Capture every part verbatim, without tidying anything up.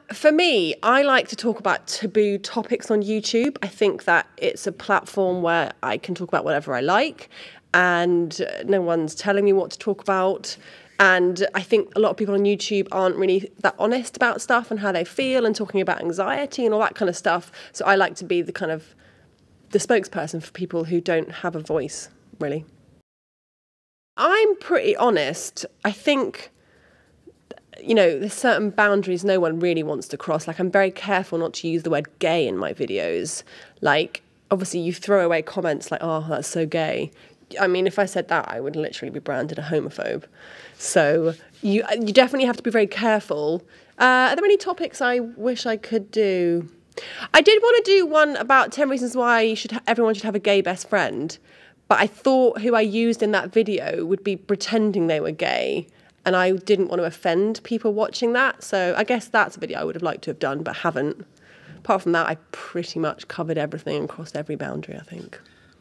For me, I like to talk about taboo topics on YouTube. I think that it's a platform where I can talk about whatever I like and no one's telling me what to talk about. And I think a lot of people on YouTube aren't really that honest about stuff and how they feel and talking about anxiety and all that kind of stuff. So I like to be the kind of the spokesperson for people who don't have a voice, really. I'm pretty honest. I think, you know, there's certain boundaries no one really wants to cross. Like, I'm very careful not to use the word gay in my videos. Like, obviously you throw away comments like, oh, that's so gay. I mean, if I said that, I would literally be branded a homophobe. So you you definitely have to be very careful. Uh, are there any topics I wish I could do? I did want to do one about ten reasons why you should ha- everyone should have a gay best friend. But I thought who I used in that video would be pretending they were gay. And I didn't want to offend people watching that. So I guess that's a video I would have liked to have done, but haven't. Apart from that, I pretty much covered everything and crossed every boundary, I think.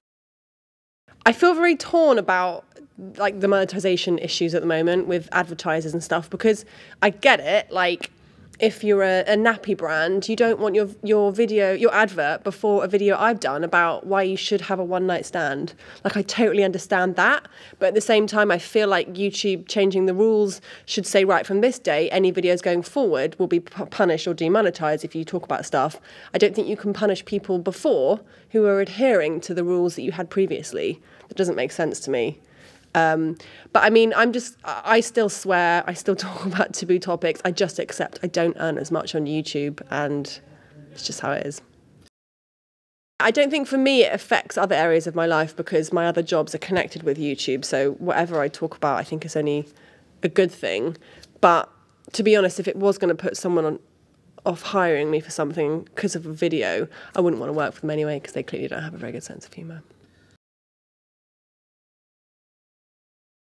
I feel very torn about like the monetization issues at the moment with advertisers and stuff, because I get it. Like, if you're a, a nappy brand, you don't want your your video, your advert before a video I've done about why you should have a one night stand. Like, I totally understand that. But at the same time, I feel like YouTube changing the rules should say, right, from this day, any videos going forward will be p- punished or demonetized if you talk about stuff. I don't think you can punish people before who are adhering to the rules that you had previously. That doesn't make sense to me. Um, but I mean, I'm just, I still swear, I still talk about taboo topics. I just accept I don't earn as much on YouTube, and it's just how it is. I don't think for me it affects other areas of my life because my other jobs are connected with YouTube. So whatever I talk about, I think is only a good thing. But to be honest, if it was going to put someone on, off hiring me for something because of a video, I wouldn't want to work for them anyway because they clearly don't have a very good sense of humour.